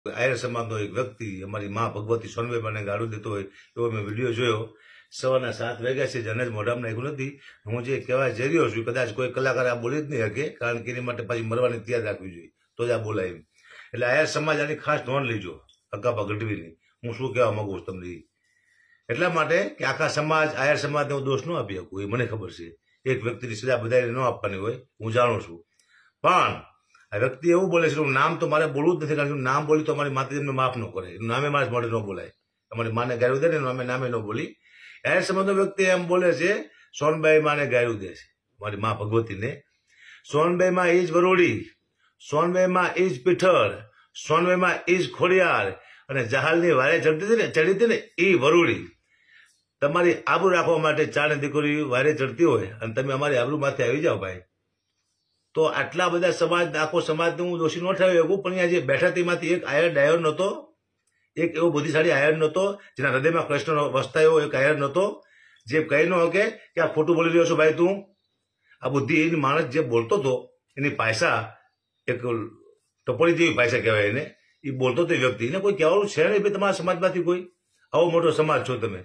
આયર સમાજનો એક વ્યક્તિ અમારી મા ભગવતી સોનબાઈને ગાળું દેતો હોય એવો મેં વિડીયો જોયો. સવારના 7 વાગ્યા છે, જને જ મોઢામાં નાખ્યું નથી. હું જે કહેવા જઈ રહ્યો છું, કદાચ કોઈ કલાકાર આ બોલી જ નહીં શકે, કારણ કે એની માટે પાછી મરવાની તૈયાર રાખવી જોઈએ, તો જ આ બોલાય એમ. એટલે આયર સમાજ આની ખાસ નોંધ લેજો, અકાબા ગઢવીની. હું શું કહેવા માંગુ છું તમને એટલા માટે કે આખા સમાજ આયર સમાજને હું દોષ ન આપી શકું, એ મને ખબર છે. એક વ્યક્તિની સજા બધાને ન આપવાની હોય, હું જાણું છું. પણ આ વ્યક્તિ એવું બોલે છે, નામ તો મારે બોલવું જ નથી, કારણ કે નામ બોલી તો અમારી માતાજી એમને માફ ન કરે, નામે મારે મોઢે ન બોલાય. અમારી માને ગાળ્યું દે ને અમે નામે ન બોલી. આયર સમાજનો વ્યક્તિ એમ બોલે છે, સોનબાઈ માને ગાળ્યું દે છે, મારી મા ભગવતીને. સોનબાઈ માં ઈજ વરોડી, સોનબાઈ માં ઈજ પીઠળ, સોનબાઈ માં ઈજ ખોડિયાર, અને જહાલની વારે ચડી હતી ને એ વરોડી. તમારી આબરૂ રાખવા માટે ચાર દીકરી વારે ચડતી હોય અને તમે અમારી આબરૂ માથે આવી જાઓ ભાઈ, તો આટલા બધા સમાજ, આખો સમાજને હું દોષી ન ઠરાવી શકું. પણ અહીંયા જે બેઠા તેમાંથી એક આયર ડાયર નહોતો, એક એવો બુદ્ધિશાળી આયર નહોતો જેના હૃદયમાં કૃષ્ણ વસતા એવો એક આયર નહોતો, જે કહી ન શકે કે આ ખોટું બોલી રહ્યો છો ભાઈ તું. આ બુદ્ધિ માણસ જે બોલતો હતો એની પાયસા, એક ટપોરી જેવી પાયસા કહેવાય એને, એ બોલતો હતો વ્યક્તિ. એને કોઈ કહેવાનું છે નહીં ભાઈ તમારા સમાજમાંથી કોઈ. આવો મોટો સમાજ છો તમે.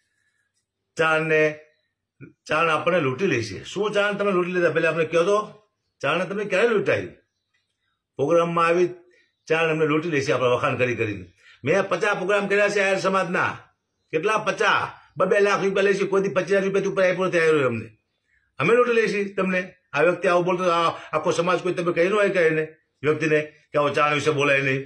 ચાણ આપણને લૂંટી લેશે. શું ચાણ તમે લૂંટી લીધા પેલા આપણે કહો તો? ચાણ તમે ક્યારે લૂંટાઈ? પ્રોગ્રામમાં આવી ચાણ અમને લૂંટી લેશે આપણે વખાણ કરીને. મેં 50 પ્રોગ્રામ કર્યા છે આયર સમાજના. કેટલા? 50. 2 લાખ રૂપિયા લેશે, કોઈ 50,000 રૂપિયા ઉપર આપ્યો નથી આવ્યો અમને. અમે લૂંટી લઈશી તમને. આ વ્યક્તિ આવું બોલતો, આખો સમાજ કોઈ તમે કહી ન હોય કે એને વ્યક્તિને કે આવો ચાણ વિશે બોલાય નહીં.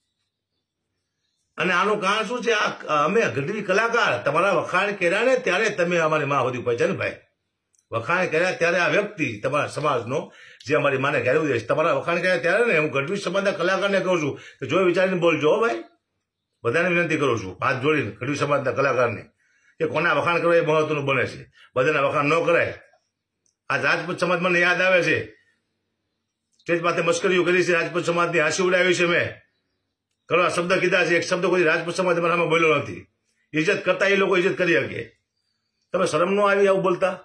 અને આનું કારણ શું છે? અમે ગઢવી કલાકાર તમારા વખાણ કર્યા ને ત્યારે તમે અમારી મા સુધી પહોંચ્યા ને ભાઈ. વખાણ કર્યા ત્યારે આ વ્યક્તિ તમારા સમાજનો જે અમારી માને ગાળ્યું દે છે, તમારા વખાણ કર્યા ત્યારે ને. હું ગઢવી સમાજના કલાકારને કહું છું કે જોઈ વિચારીને બોલજો ભાઈ. બધાને વિનંતી કરું છું, હાથ જોડીને ગઢવી સમાજના કલાકારને, કે કોના વખાણ કરવા એ મહત્વનું બને છે. બધાના વખાણ ન કરાય. આ રાજપૂત સમાજ મને યાદ આવે છે, સ્ટેજ માથે મસ્કરીઓ કરી છે, રાજપૂત સમાજની હાંસી ઉડાવી છે મેં. ઘણા શબ્દ કીધા છે, એક શબ્દ કોઈ રાજપૂત સમાજ મારામાં બોલ્યો નથી. ઇજ્જત કરતા એ લોકો ઇજ્જત કરી શકે. તમે શરમ ન આવી આવું બોલતા?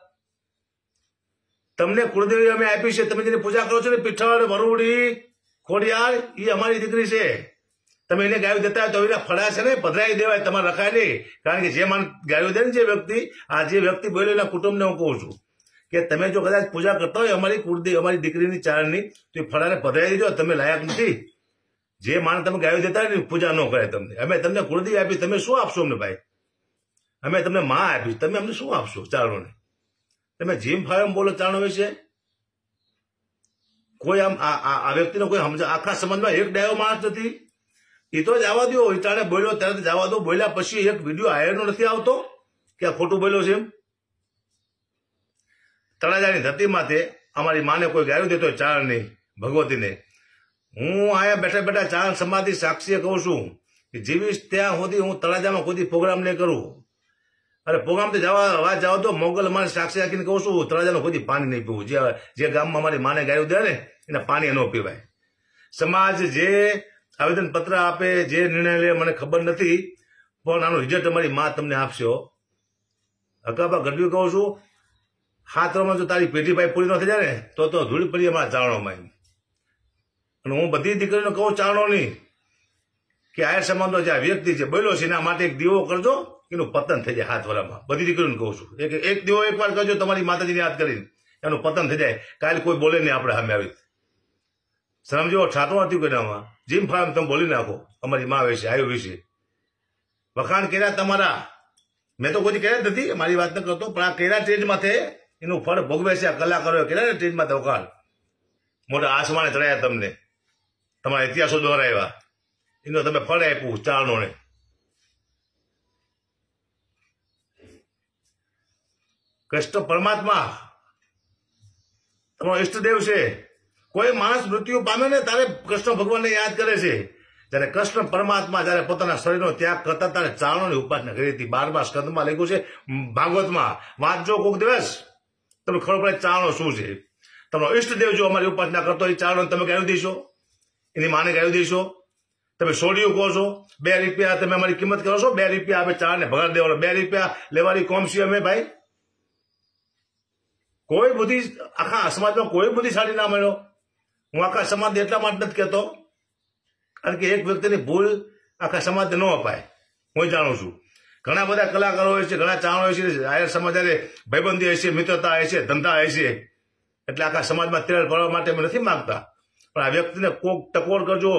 તમને કુળદેવી અમે આપી છે, તમે જેની પૂજા કરો છો ને, પીઠળ, વરુડી, ખોડિયાર, એ અમારી દીકરી છે. તમે એને ગાયું દેતા હોય તો એના ફળા છે ને પધરાઈ દેવાય, તમારે રખાય નહીં. કારણ કે જે માન ગાયું દે ને જે વ્યક્તિ, આ જે વ્યક્તિ બોલ્યો એના કુટુંબને હું કહું છું કે તમે જો કદાચ પૂજા કરતા હોય અમારી કુળદેવી, અમારી દીકરીની ચારણની, તો એ ફળાને પધરાઈ દેજો. તમે લાયક નથી. જે માન તમે ગાયું દેતા હોય ને પૂજા ન કરે તમને. અમે તમને કુળદેવી આપી, તમે શું આપશો અમને ભાઈ? અમે તમને માં આપી, તમે અમને શું આપશો ચારણોને? તમે જીમ ફાયમ બોલો ચારણો વિશે. કોઈ આમ આ વ્યક્તિનો કોઈ સમજા, આખા સમાજમાં એક ડાયો માણસ નથી. એ તો જવા દો, ઈટાણે બોલ્યો ત્યારે જવા દો. બોલ્યા પછી એક વિડીયો આયરનો નથી આવતો કે આ ખોટું બોલ્યો છે એમ. તળાજાની ધરતી માથે અમારી માને કોઈ ગાયું દેતો ચારણની, ભગવતીને. હું અહીંયા બેઠા બેઠા ચારણ સમાજની સાક્ષીએ કહું છું કે જીવીશ ત્યાં સુધી હું તળાજામાં કોઈ પ્રોગ્રામ નહીં કરું. અરે પ્રોગ્રામ તો અવાજ જાવ તો મોગલ અમારે સાક્ષી રાખીને કહું છું, તળાજાનું કોઈ પાણી નહીં પીવું. જે ગામમાં અમારી માને ગાયું દે ને એને પાણી ન પીવાય. સમાજ જે આવેદન પત્ર આપે, જે નિર્ણય લે, મને ખબર નથી, પણ આનું રિઝલ્ટ અમારી મા તમને આપશે. અકાબા ગઢવી કહું છું, 7 વર્ષમાં જો તારી પેઢી ભાઈ પૂરી ન થઈ જાય ને તો ધૂળ પડી અમારા ચારણોમાં. અને હું બધી દીકરીને કહું ચારણોની કે આયર સમાજનો જે વ્યક્તિ છે બોલ્યો છે એના માટે એક દીવો કરજો, એનું પતન થઈ જાય 7 વર્ષમાં. બધી દીકરીઓને કહું છું, એક દીવો એકવાર કરજો તમારી માતાજીને યાદ કરીને, એનું પતન થઈ જાય. કાલે કોઈ બોલે નહીં આપણે સામે આવી. સમજો, ઠાતો નથી કોઈનામાં. જીમ ફાર્મ તમે બોલી નાખો અમારી મા વિશે, આયુ વિશે. વખાણ કર્યા તમારા, મેં તો કોઈ કર્યા જ નથી, મારી વાત ન કરતો, પણ આ કર્યા સ્ટેજ માથે એનું ફળ ભોગવે છે. આ કલાકારોએ કર્યા ને સ્ટેજ માથે વખાણ, મોટા આસમાને ચડાયા તમને, તમારા ઇતિહાસો દ્વારા આવ્યા, એનો તમે ફળ આપ્યું ચારણોને. કૃષ્ણ પરમાત્મા તમારો ઈષ્ટદેવ છે. કોઈ માણસ મૃત્યુ પામે ને ત્યારે કૃષ્ણ ભગવાનને યાદ કરે છે. જયારે કૃષ્ણ પરમાત્મા જયારે પોતાના શરીરનો ત્યાગ કરતા ત્યારે ચારણોની ઉપાસના કરી હતી. 12મા સ્કંદમાં લખ્યું છે, ભાગવતમાં વાંચજો કોક દિવસ, તમને ખબર પડે ચારણો શું છે. તમારો ઈષ્ટદેવ જો અમારી ઉપાસના કરતો હોય, ચારણો તમે ગાયું દઈશો, એની માને ગાયું દઈશો. તમે સોડિયું કહો છો, 2 રૂપિયા તમે અમારી કિંમત કરો છો, 2 રૂપિયા આપણે ચારને ભગાડ દેવાનો, 2 રૂપિયા લેવાની કોમ છીએ અમે ભાઈ. કોઈ બુદ્ધિ આખા સમાજમાં કોઈ બુદ્ધિશાળી ના મળ્યો. હું આખા સમાજને એટલા માટે નથી કહેતો કારણ કે એક વ્યક્તિની ભૂલ આખા સમાજને ન અપાય. હું જાણું છું ઘણા બધા કલાકારો હોય છે, ઘણા ચાહણો હોય છે, આયર સમાજ ભાઈબંધી હશે, મિત્રતા હશે, ધંધા હશે, એટલે આખા સમાજમાં તિરાડ પડવા માટે અમે નથી માંગતા. પણ આ વ્યક્તિને કોક ટકોર કરજો,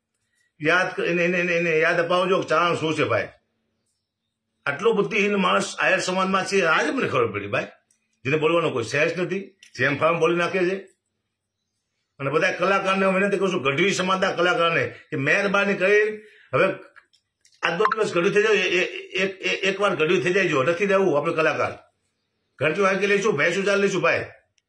એને યાદ અપાવજો ચાહણ શું છે ભાઈ. આટલો બુદ્ધિહીન માણસ આયર સમાજમાં છે આજે મને ખબર પડી ભાઈ, જેને બોલવાનો કોઈ સહેજ નથી, જેમ ફાર્મ બોલી નાખે છે. અને બધા કલાકારને હું વિનંતી કરું છું, ગઢવી સમાજના કલાકારને કે મહેરબાની કરી હવે આજનો દિવસ ગઢવી થઈ જાય, એકવાર ગઢવી થઈ જાય, નથી રહેવું આપણે કલાકાર. ઘરથી વાંકી લઈશું, ભેંસું ચાલ લઈશું ભાઈ,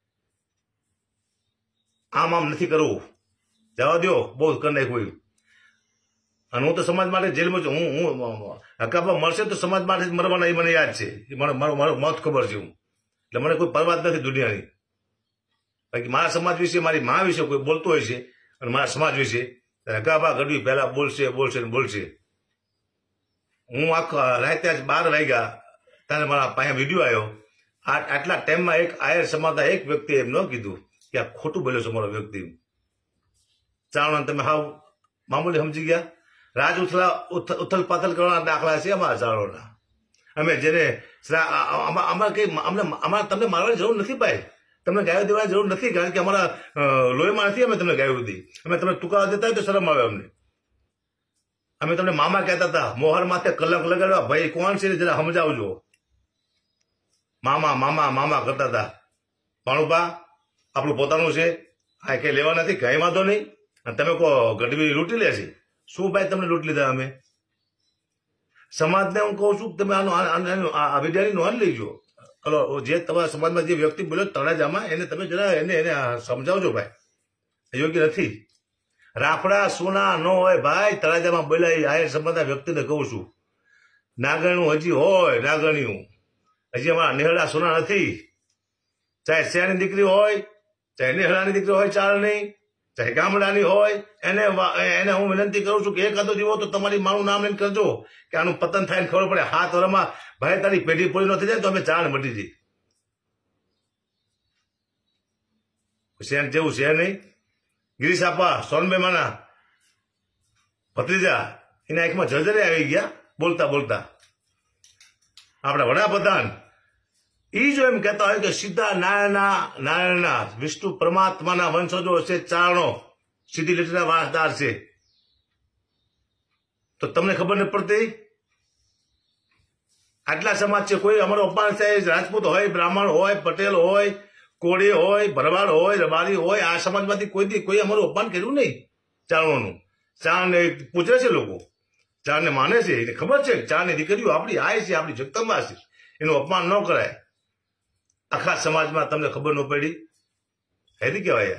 આમ નથી કરવું, જવા દો, બહુ કરી નાખ્યું. અને હું તો સમાજ માટે જેલમાં છું. હું હકાપા મળશે તો સમાજ માટે જ મરવાના, એ મને યાદ છે, મારું મોત ખબર છે. હું એટલે મને કોઈ પરવા જ નથી દુનિયાની. બાકી મારા સમાજ વિશે, મારી મા વિશે કોઈ બોલતો હોય છે અને મારા સમાજ વિશે હકાપા ગઢવી પહેલા બોલશે. હું આખા રાતે આજ 12 વાગ્યા ત્યારે મારા પાસે વિડીયો આવ્યો. આટલા ટાઈમમાં એક આયર સમાજના એક વ્યક્તિએ એમ ન કીધું કે આ ખોટું બોલ્યો છે મારો વ્યક્તિ. ચાલો તમે હાવ મામૂલી સમજી ગયા. રાજ ઉથલ પાથલ કરવાના દાખલા છે અમારા ચાળોના. અમે જેને અમારે તમને મારવાની જરૂર નથી ભાઈ, તમને ગાયો દેવાની જરૂર નથી, કારણ કે અમારા લોહીમાં નથી અમે તમને ગાયો દી. અમે તમને ટૂંકા દેતા હોય તો શરમ આવે અમને. અમે તમને મામા કહેતા હતા, મોહર માથે કલંક લગાડવા, ભાઈ કોણ છે જરા સમજાવજો. મામા મામા મામા કરતા હતા. ભાણુભા આપણું પોતાનું છે, આ કઈ લેવા નથી, કઈ વાંધો નહીં. અને તમે કહો ગઢવી લૂંટી લે છે, શું ભાઈ તમને લૂંટ લીધા અમે? સમાજને હું કહું છું તમે આ વિદ્યાની નોંધ લઈજો. હલો, જે તમારા સમાજમાં જે વ્યક્તિ બોલ્યો તળાજામાં, એને તમે જરા એને સમજાવજો ભાઈ, યોગ્ય નથી. રાફડા સોના ન હોય ભાઈ, તળાજામાં બોલાય આયર સમાજના વ્યક્તિને કહું છું. નાગણું હજી હોય, નાગણિયું હજી અમારા નેહડા સોના નથી. ચાહે શહેરની દીકરી હોય, ચાહે નેહડાની દીકરી હોય, ચાલ નહીં, ચાહે ગામડાની હોય, એને હું વિનંતી કરું છું કે એકાદો દીવો તો તમારી મારું નામ લઈને કરજો, કે આનું પતન થાય ને ખબર પડે. 7 વર્ષમાં ભાઈ તારી પેઢી પૂરી ન થઈ જાય તો અમે ચાણ મટી જઈ. શેન જેવું છે નહીં. ગિરીશ આપા સોનબેમાના ભત્રીજા, એના આંખમાં જર્જરે આવી ગયા બોલતા બોલતા. આપણા વડાપ્રધાન ઈ જો એમ કહેતા હોય કે સીધા નારાયણના વિષ્ણુ પરમાત્માના વંશજો છે, ચારણો સીધી લીટીના વારસદાર છે, તો તમને ખબર નથી પડતી? આટલા સમાજ છે, કોઈ અમારો અપમાન થાય, રાજપૂત હોય, બ્રાહ્મણ હોય, પટેલ હોય, કોળી હોય, ભરવાડ હોય, રબારી હોય, આ સમાજમાંથી કોઈ અમારું અપમાન કર્યું નહીં ચારણોનું. ચારણને પૂછે છે લોકો, ચારણને માને છે, એને ખબર છે ચારની દીકરીઓ આપણી આય છે, આપણી જગદંબા છે, એનું અપમાન ન કરાય. આખા સમાજમાં તમને ખબર ન પડી, હેરી કહેવાય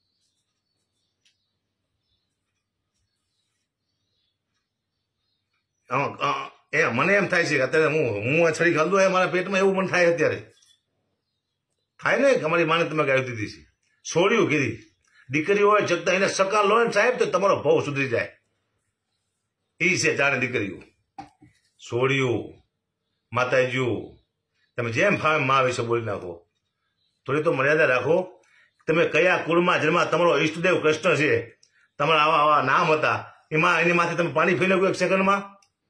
યાર. મને એમ થાય છે કે અત્યારે હું છડી ખાધું હોય મારા પેટમાં, એવું મને થાય અત્યારે. થાય ને કે અમારી માને તમે ગાયું દીધી છે, છોડ્યું કીધી દીકરી હોય જગતા, એને સકાર લો ને સાહેબ તો તમારો ભાવ સુધરી જાય. એ છે ચારે દીકરીઓ. છોડ્યું માતાજીઓ, તમે જેમ ફાવે મા વિશે બોલી નાખો, થોડી તો મર્યાદા રાખો. તમે કયા કુળમાં જન્મા, તમારો ઈષ્ટદેવ કૃષ્ણ છે, તમારા આવા નામ હતા, એની માથે તમે પાણી ફેલાવ્યું એક સેકન્ડમાં.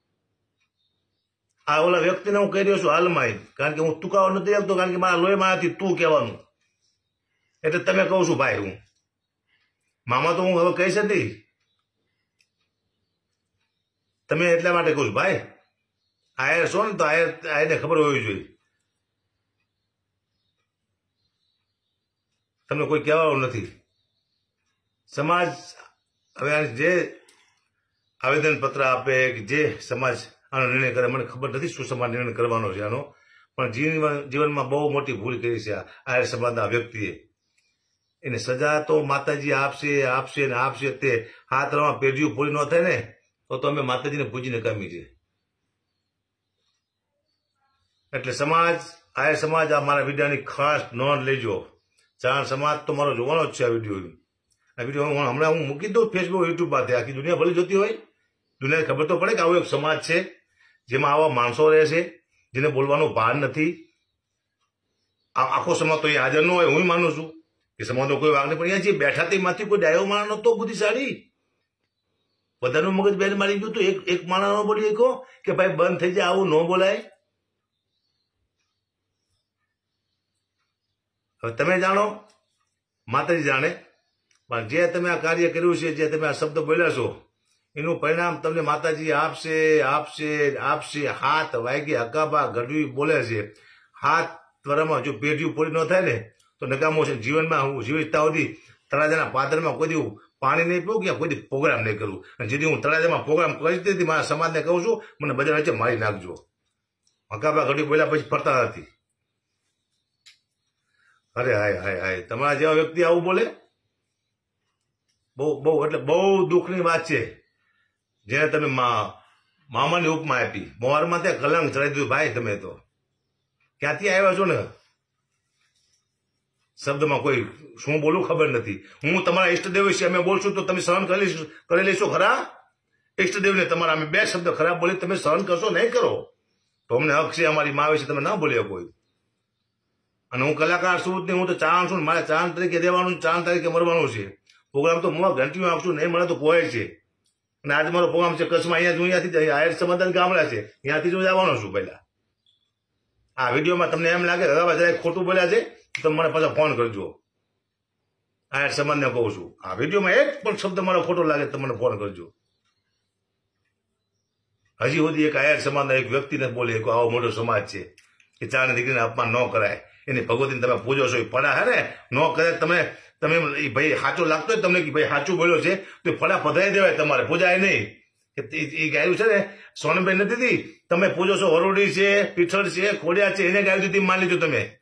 આ ઓલા વ્યક્તિને હું કહી રહ્યો છું હાલમાં, કારણ કે હું તુકાવો નથી આપતો, કારણ કે મારા લોહીમાં નથી તું કહેવાનું, એટલે તમે કહું છું ભાઈ. હું મામા તો હું હવે કહીશ નથી, તમે એટલા માટે કહું છું ભાઈ. આયર છો ને તો આયરને ખબર હોવી જોઈએ. તમને કોઈ કહેવાનું નથી. સમાજ હવે જે આવેદન પત્ર આપે કે જે સમાજ આનો નિર્ણય કરે, મને ખબર નથી શું સમાજ નિર્ણય કરવાનો છે આનો, પણ જીવનમાં બહુ મોટી ભૂલ કરી છે આયર સમાજના વ્યક્તિએ. એને સજા તો માતાજી આપશે ને આપશે. તે 7 વર્ષમાં પેઢીઓ પૂરી ન થાય ને તો અમે માતાજીને પૂજીને કામી છે. એટલે સમાજ, આયર સમાજ, આ મારા વિડીયોની ખાસ નોંધ લેજો. ચારણ સમાજ તો મારો જોવાનો જ છે. આ વિડીયો હમણાં હું મૂકી દઉં ફેસબુક, યુટ્યુબ માંથી. આખી દુનિયા ભલે જોતી હોય, દુનિયાને ખબર તો પડે કે આવો એક સમાજ છે જેમાં આવા માણસો રહે છે, જેને બોલવાનું ભાન નથી. આખો સમાજ તો અહીંયા હાજર ન હોય, હું માનું છું કે સમાજનો કોઈ વાગ નહીં, પણ અહીંયા જે બેઠા તેમાંથી કોઈ ડાયો માણસ નતો બુદ્ધિશાળી. બધાનું મગજ બેન મારી ગયું તો એક માણસ નો બોલી કહો કે ભાઈ બંધ થઈ જાય, આવું ન બોલાય. હવે તમે જાણો, માતાજી જાણે, પણ જે તમે આ કાર્ય કર્યું છે, જે તમે આ શબ્દ બોલ્યા છો, એનું પરિણામ તમને માતાજી આપશે આપશે આપશે. હાથ વાગે હકાબા ગઢવી બોલે છે, હાથ ત્વરામાં જો પેઢીઓ પૂરી ન થાય ને તો નકામો છે. જીવનમાં હું જીવિતતા સુધી તળાજાના પાદરમાં કોઈ દી પાણી નહીં પીવું કે કોઈ દી પ્રોગ્રામ નહીં કરું. અને જેથી હું તળાજામાં પ્રોગ્રામ કરી દીધી મારા સમાજને કહું છું, મને બજાર વચ્ચે મારી નાખજો. હકાબા ગઢવી બોલ્યા પછી ફરતા નથી. અરે હાય હાય હાય, તમારા જેવા વ્યક્તિ આવું બોલે, બહુ બહુ એટલે બહુ દુઃખની વાત છે. જેને તમે મામાની ઉપમા આપી, મોરમાં ત્યાં કલંક ચડાવી દીધું. ભાઈ તમે તો ક્યાંથી આવ્યા છો ને? શબ્દમાં કોઈ શું બોલું ખબર નથી. હું તમારા ઈષ્ટદેવ વિશે અમે બોલશું તો તમે સહન કરી લેશો ખરા? ઈષ્ટદેવને તમારા અમે 2 શબ્દ ખરાબ બોલી તમે સહન કરશો નહીં કરો તો અમને હક છે અમારી મા વિશે તમે ના બોલ્યો કોઈ. અને હું કલાકાર છું જ નહીં, હું તો ચાણ છું. મારે ચાણ તરીકે દેવાનું, ચાણ તરીકે મરવાનું છે. પ્રોગ્રામ તો હું ઘંટીઓ આપશું, નહીં મળે તો કોઈ છે. અને આજે મારો પ્રોગ્રામ છે કચ્છમાં. અહીંયાથી આયર સમાધાન ગામડા છે, ત્યાંથી જ હું જવાનો છું. પહેલા આ વિડીયોમાં તમને એમ લાગે હવે જરાક ખોટું બોલ્યા છે તો તમે મને પાછા ફોન કરજો. આયર સમાજને કહું છું, આ વિડીયોમાં એક પણ શબ્દ મારો ખોટો લાગે તો મને ફોન કરજો. હજી સુધી એક આયર સમાજના એક વ્યક્તિને બોલે કે આવો મોટો સમાજ છે કે ચારની દીકરીને અપમાન ન કરાય, એની ભગવતીને તમે પૂજો છો, એ ફળા હે ને ન કરે. તમે ભાઈ સાચું લાગતો હોય તમને કે ભાઈ સાચું બોલ્યો છે તો ફળા પધરાઈ દેવાય, તમારે પૂજાય નહીં. એ ગાયું છે ને સોનભાઈ નથી દીધી, તમે પૂજો છો, વરોડી છે, પીઠળ છે, ખોડિયા છે, એને ગાયું દીધી માની લીધું તમે.